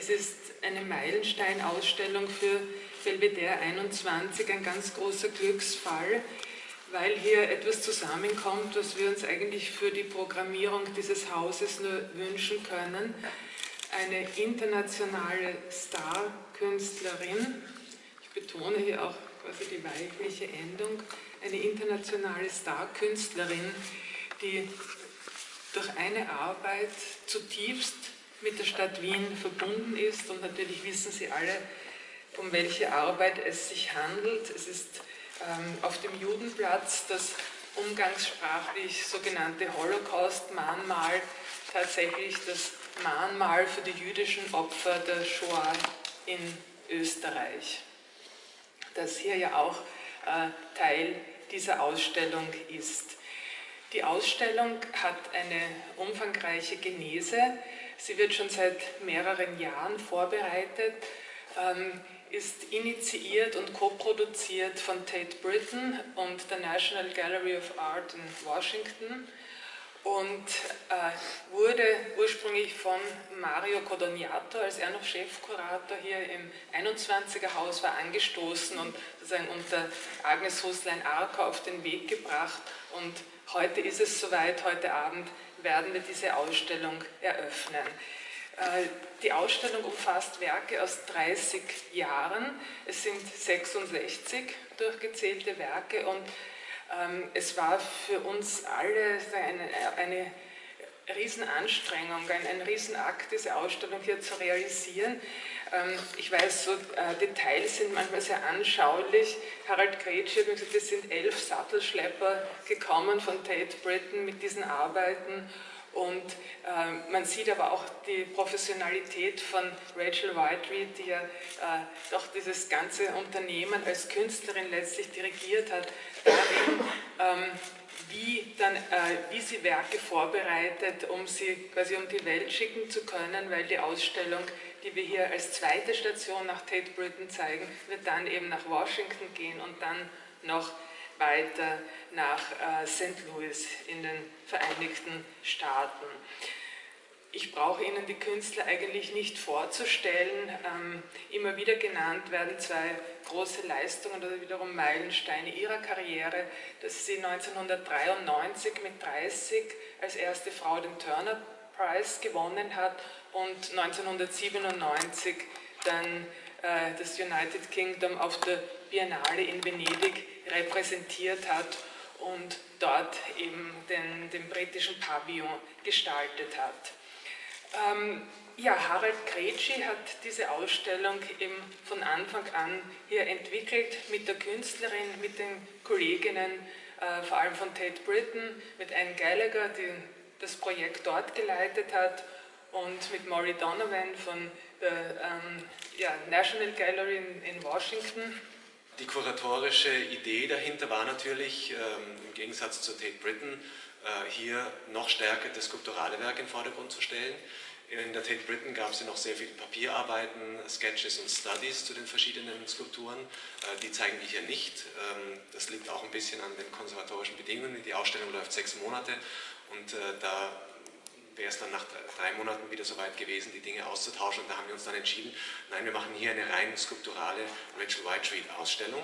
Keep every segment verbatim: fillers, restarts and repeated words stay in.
Es ist eine Meilenstein-Ausstellung für Belvedere einundzwanzig, ein ganz großer Glücksfall, weil hier etwas zusammenkommt, was wir uns eigentlich für die Programmierung dieses Hauses nur wünschen können. Eine internationale Star-Künstlerin, ich betone hier auch quasi die weibliche Endung, eine internationale Star-Künstlerin, die durch eine Arbeit zutiefst mit der Stadt Wien verbunden ist, und natürlich wissen Sie alle, um welche Arbeit es sich handelt. Es ist ähm, auf dem Judenplatz das umgangssprachlich sogenannte Holocaust-Mahnmal, tatsächlich das Mahnmal für die jüdischen Opfer der Shoah in Österreich, das hier ja auch äh, Teil dieser Ausstellung ist. Die Ausstellung hat eine umfangreiche Genese. Sie wird schon seit mehreren Jahren vorbereitet, ähm, ist initiiert und co-produziert von Tate Britain und der National Gallery of Art in Washington und äh, wurde ursprünglich von Mario Codognato, als er noch Chefkurator hier im einundzwanziger Haus war, angestoßen und sozusagen unter Agnes Huslein-Arco auf den Weg gebracht. Und heute ist es soweit, heute Abend werden wir diese Ausstellung eröffnen. Die Ausstellung umfasst Werke aus dreißig Jahren. Es sind sechsundsechzig durchgezählte Werke und ähm, es war für uns alle eine, eine Riesenanstrengung, ein, ein Riesenakt, diese Ausstellung hier zu realisieren. Ähm, ich weiß, so äh, Details sind manchmal sehr anschaulich. Harald Kretschi hat mir gesagt, es sind elf Sattelschlepper gekommen von Tate Britain mit diesen Arbeiten. Und äh, man sieht aber auch die Professionalität von Rachel Whiteread, die ja äh, doch dieses ganze Unternehmen als Künstlerin letztlich dirigiert hat, darin, ähm, wie, dann, äh, wie sie Werke vorbereitet, um sie quasi um die Welt schicken zu können, weil die Ausstellung, die wir hier als zweite Station nach Tate Britain zeigen, wird dann eben nach Washington gehen und dann noch weiter nach äh, Sankt Louis in den Vereinigten Staaten. Ich brauche Ihnen die Künstler eigentlich nicht vorzustellen. Ähm, immer wieder genannt werden zwei große Leistungen oder wiederum Meilensteine ihrer Karriere, dass sie neunzehnhundertdreiundneunzig mit dreißig als erste Frau den Turner Prize gewonnen hat und neunzehnhundertsiebenundneunzig dann äh, das United Kingdom auf der Biennale in Venedig repräsentiert hat und dort eben den, den britischen Pavillon gestaltet hat. Ähm, ja, Harald Kretschi hat diese Ausstellung eben von Anfang an hier entwickelt mit der Künstlerin, mit den Kolleginnen, äh, vor allem von Tate Britain, mit Anne Gallagher, die das Projekt dort geleitet hat, und mit Maury Donovan von der ähm, ja, National Gallery in, in Washington. Die kuratorische Idee dahinter war natürlich, ähm, im Gegensatz zu Tate Britain, äh, hier noch stärker das skulpturale Werk in den Vordergrund zu stellen. In der Tate Britain gab es ja noch sehr viele Papierarbeiten, Sketches und Studies zu den verschiedenen Skulpturen. Äh, die zeigen wir hier nicht. Ähm, das liegt auch ein bisschen an den konservatorischen Bedingungen. Die Ausstellung läuft sechs Monate und äh, da wäre es dann nach drei Monaten wieder soweit gewesen, die Dinge auszutauschen. Und da haben wir uns dann entschieden, nein, wir machen hier eine rein skulpturale Rachel Whiteread-Ausstellung.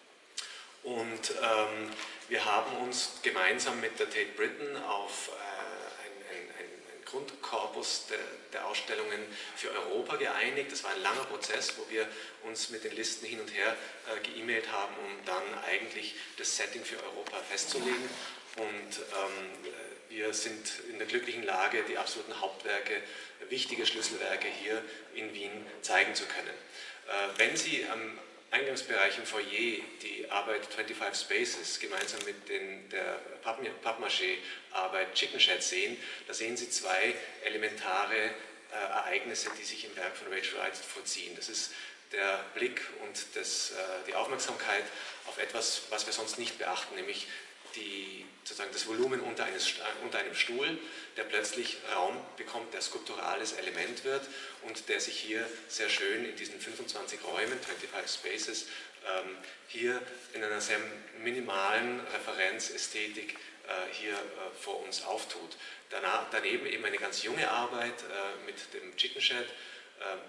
Und ähm, wir haben uns gemeinsam mit der Tate Britain auf äh, einen ein, ein Grundkorpus der, der Ausstellungen für Europa geeinigt. Das war ein langer Prozess, wo wir uns mit den Listen hin und her äh, ge-E-Mailt haben, um dann eigentlich das Setting für Europa festzulegen. Und ähm, wir sind in der glücklichen Lage, die absoluten Hauptwerke, wichtige Schlüsselwerke hier in Wien zeigen zu können. Äh, wenn Sie am Eingangsbereich im Foyer die Arbeit fünfundzwanzig Spaces gemeinsam mit den, der Pappmaché-Arbeit Chicken Shed sehen, da sehen Sie zwei elementare äh, Ereignisse, die sich im Werk von Rachel Whiteread vollziehen. Das ist der Blick und das, äh, die Aufmerksamkeit auf etwas, was wir sonst nicht beachten, nämlich Die, sozusagen das Volumen unter, eines, unter einem Stuhl, der plötzlich Raum bekommt, der skulpturales Element wird und der sich hier sehr schön in diesen fünfundzwanzig Räumen, fünfundzwanzig Spaces, ähm, hier in einer sehr minimalen Referenzästhetik äh, hier äh, vor uns auftut. Danach, daneben eben eine ganz junge Arbeit äh, mit dem Chicken Shed, äh,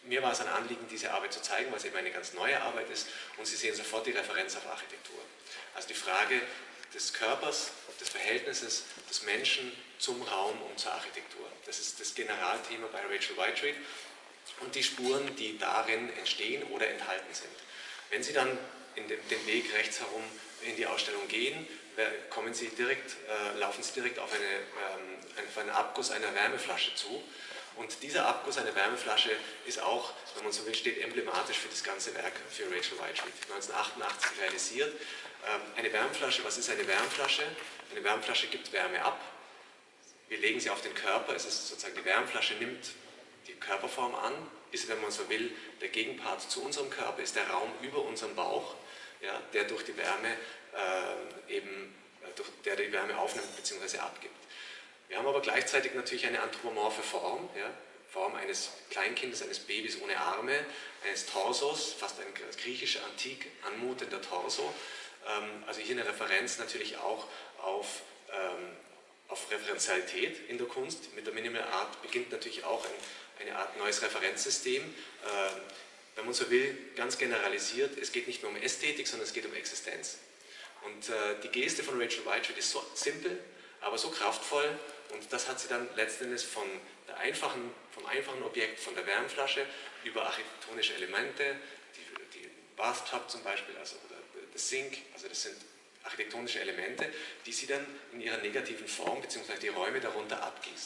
mir war es ein Anliegen, diese Arbeit zu zeigen, weil es eben eine ganz neue Arbeit ist und Sie sehen sofort die Referenz auf Architektur. Also die Frage des Körpers, des Verhältnisses des Menschen zum Raum und zur Architektur. Das ist das Generalthema bei Rachel Whiteread und die Spuren, die darin entstehen oder enthalten sind. Wenn Sie dann in den, den Weg rechts herum in die Ausstellung gehen, kommen Sie direkt, äh, laufen Sie direkt auf, eine, ähm, auf einen Abguss einer Wärmeflasche zu. Und dieser Abguss einer Wärmeflasche ist auch, wenn man so will, steht emblematisch für das ganze Werk für Rachel Whiteread, neunzehnhundertachtundachtzig realisiert. Ähm, eine Wärmeflasche, was ist eine Wärmeflasche? Eine Wärmeflasche gibt Wärme ab. Wir legen sie auf den Körper, es ist sozusagen die Wärmeflasche nimmt die Körperform an, ist, wenn man so will, der Gegenpart zu unserem Körper, ist der Raum über unserem Bauch, ja, der durch die Wärme äh, eben, äh, durch, der die Wärme aufnimmt bzw. abgibt. Wir haben aber gleichzeitig natürlich eine anthropomorphe Form, ja, Form eines Kleinkindes, eines Babys ohne Arme, eines Torsos, fast ein griechisch antik anmutender Torso. Ähm, also hier eine Referenz natürlich auch auf, ähm, auf Referenzialität in der Kunst. Mit der Minimal Art beginnt natürlich auch ein, eine Art neues Referenzsystem. Ähm, wenn man so will, ganz generalisiert, es geht nicht nur um Ästhetik, sondern es geht um Existenz. Und äh, die Geste von Rachel Whiteread ist so simpel, aber so kraftvoll, und das hat sie dann letztendlich von der einfachen, vom einfachen Objekt, von der Wärmflasche über architektonische Elemente, die, die Bathtub zum Beispiel, also das Sink, also das sind architektonische Elemente, die sie dann in ihrer negativen Form bzw. die Räume darunter abgießt.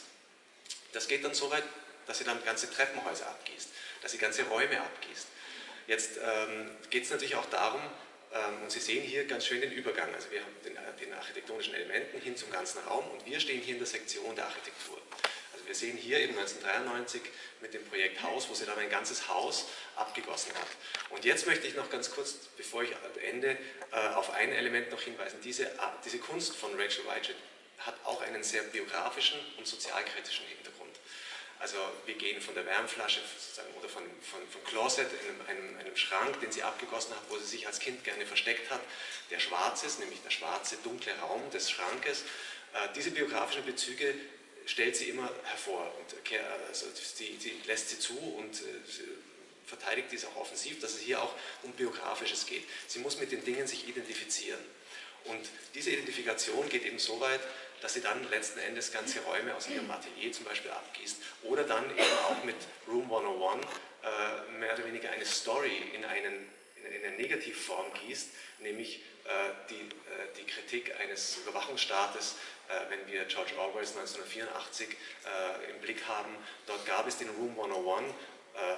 Das geht dann so weit, dass sie dann ganze Treppenhäuser abgießt, dass sie ganze Räume abgießt. Jetzt ähm, geht es natürlich auch darum, ähm, und Sie sehen hier ganz schön den Übergang, also wir haben den, den architektonischen Elementen hin zum ganzen Raum und wir stehen hier in der Sektion der Architektur. Also wir sehen hier eben neunzehnhundertdreiundneunzig mit dem Projekt Haus, wo sie dann ein ganzes Haus abgegossen hat. Und jetzt möchte ich noch ganz kurz, bevor ich ende, äh, auf ein Element noch hinweisen. Diese, diese Kunst von Rachel Whiteread hat auch einen sehr biografischen und sozialkritischen Hintergrund. Also wir gehen von der Wärmflasche sozusagen, oder von, von, von Closet, einem, einem, einem Schrank, den sie abgegossen hat, wo sie sich als Kind gerne versteckt hat, der schwarz ist, nämlich der schwarze, dunkle Raum des Schrankes. Äh, diese biografischen Bezüge stellt sie immer hervor und also sie, sie lässt sie zu und äh, verteidigt dies auch offensiv, dass es hier auch um Biografisches geht. Sie muss mit den Dingen sich identifizieren. Und diese Identifikation geht eben so weit, dass sie dann letzten Endes ganze Räume aus ihrem Atelier zum Beispiel abgießt oder dann eben auch mit Room hunderteins äh, mehr oder weniger eine Story in, einen, in eine Negativform gießt, nämlich äh, die, äh, die Kritik eines Überwachungsstaates, äh, wenn wir George Orwells neunzehnhundertvierundachtzig äh, im Blick haben. Dort gab es den Room hunderteins. Äh,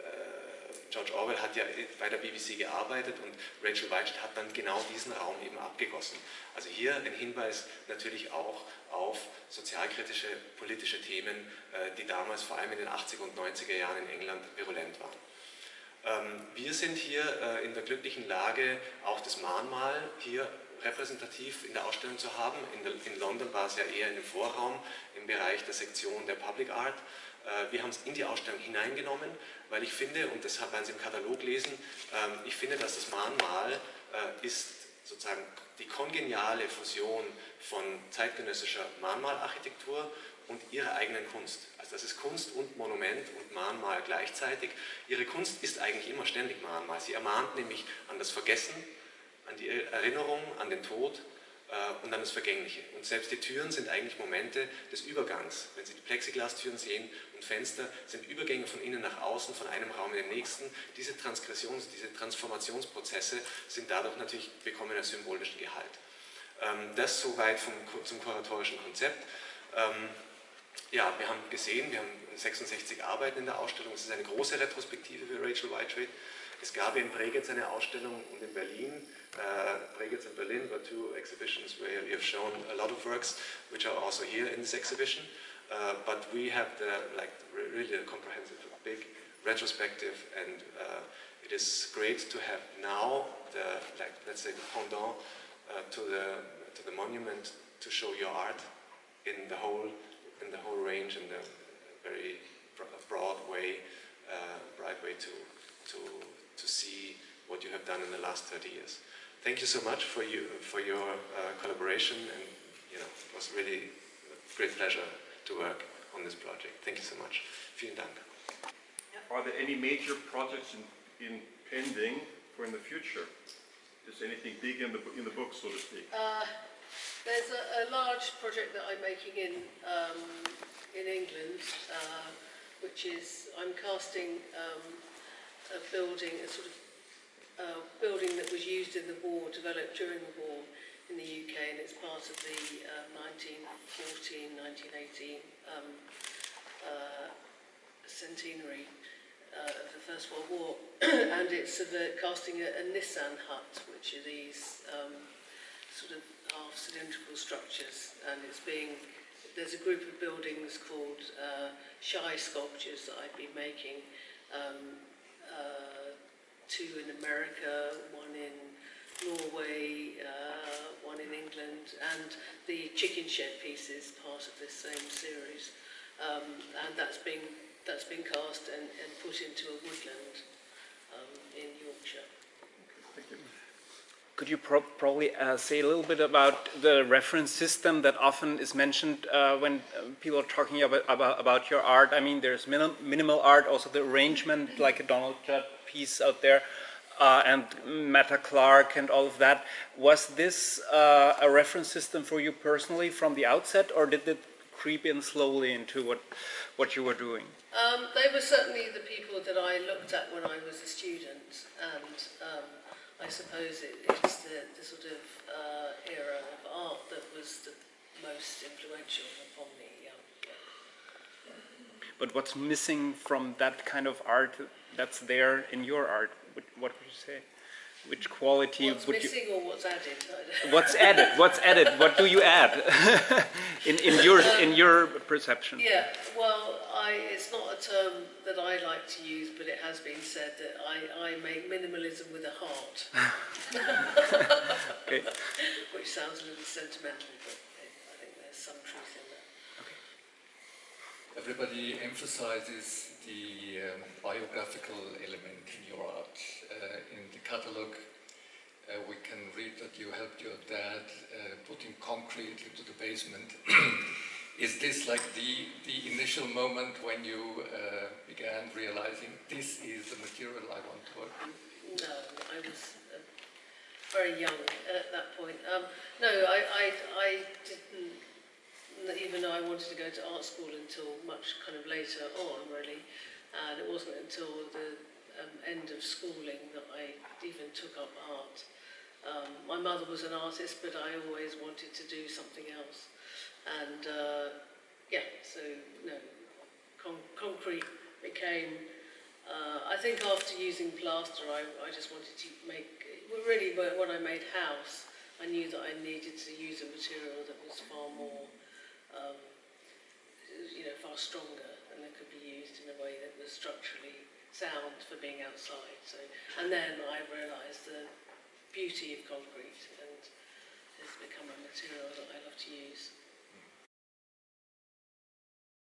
George Orwell hat ja bei der B B C gearbeitet und Rachel Whiteread hat dann genau diesen Raum eben abgegossen. Also hier ein Hinweis natürlich auch auf sozialkritische, politische Themen, die damals vor allem in den achtziger und neunziger Jahren in England virulent waren. Wir sind hier in der glücklichen Lage, auch das Mahnmal hier repräsentativ in der Ausstellung zu haben. In, der, in London war es ja eher in dem Vorraum im Bereich der Sektion der Public Art. Wir haben es in die Ausstellung hineingenommen, weil ich finde, und das werden Sie im Katalog lesen, ich finde, dass das Mahnmal ist sozusagen die kongeniale Fusion von zeitgenössischer Mahnmalarchitektur und ihrer eigenen Kunst. Also das ist Kunst und Monument und Mahnmal gleichzeitig. Ihre Kunst ist eigentlich immer ständig Mahnmal. Sie ermahnt nämlich an das Vergessen, an die Erinnerung, an den Tod äh, und an das Vergängliche. Und selbst die Türen sind eigentlich Momente des Übergangs. Wenn Sie die Plexiglastüren sehen und Fenster, sind Übergänge von innen nach außen, von einem Raum in den nächsten. Diese Transgressions-, diese Transformationsprozesse sind dadurch natürlich, bekommen einen symbolischen Gehalt. Ähm, das soweit vom, zum kuratorischen Konzept. Ähm, ja, wir haben gesehen, wir haben sechsundsechzig Arbeiten in der Ausstellung. Es ist eine große Retrospektive für Rachel Whiteread. Es gab in Bregenz eine Ausstellung und in Berlin. Uh, Bregenz and Berlin were two exhibitions where you have shown a lot of works which are also here in this exhibition. Uh, but we have the, like, really a comprehensive, big retrospective, and uh, it is great to have now the, like, let's say, the pendant uh, to the to the monument to show your art in the whole in the whole range, in the very broad way, uh, bright way to to to see what you have done in the last thirty years. Thank you so much for you for your uh, collaboration, and you know, it was really a great pleasure to work on this project. Thank you so much. Vielen Dank. Ja, are there any major projects in, in pending for in the future? Is anything big in the, in the book, so to speak? Uh, there's a, a large project that I'm making in, um, in England, uh, which is, I'm casting um, a building, a sort of uh, building that was used in the war, developed during the war in the U K, and it's part of the uh, nineteen fourteen nineteen eighteen um, uh, centenary uh, of the First World War. And it's of a, casting a, a Nissan hut, which are these um, sort of half cylindrical structures, and it's being, there's a group of buildings called uh, Shy Sculptures that I've been making, um, uh, two in America, one in Norway, uh, one in England, and the chicken shed piece is part of this same series, um, and that's been that's been cast and, and put into a woodland um, in Yorkshire. Thank you. Could you pro probably uh, say a little bit about the reference system that often is mentioned uh, when uh, people are talking about, about about your art? I mean, there's minim minimal art, also the arrangement, like a Donald Judd piece out there, uh, and Meta Clark and all of that. Was this uh, a reference system for you personally from the outset, or did it creep in slowly into what what you were doing? Um, they were certainly the people that I looked at when I was a student, and um, I suppose it, it's the, the sort of uh, era of art that was the most influential upon me. Yeah. Yeah. But what's missing from that kind of art that's there in your art? What, what would you say? Which quality what's would missing you... or what's added? What's added? What's added? What do you add in, in your in your perception? Yeah, well, I, it's not a term that I like to use, but it has been said that I, I make minimalism with a heart. Okay. Which sounds a little sentimental, but I think there's some truth in that. Okay. Everybody emphasizes the um, biographical element in your art. Uh, in the catalogue, uh, we can read that you helped your dad uh, putting concrete into the basement. Is this like the, the initial moment when you uh, began realizing this is the material I want to work with? No, I was uh, very young at that point. Um, no, I, I, I didn't even know I wanted to go to art school until much kind of later on, really. And it wasn't until the um, end of schooling that I even took up art. Um, my mother was an artist, but I always wanted to do something else. And uh, yeah, so no, con concrete became, uh, I think after using plaster, I, I just wanted to make, well, really when I made house, I knew that I needed to use a material that was far more, um, you know, far stronger, and that could be used in a way that was structurally sound for being outside. So, and then I realised the beauty of concrete, and it's become a material that I love to use.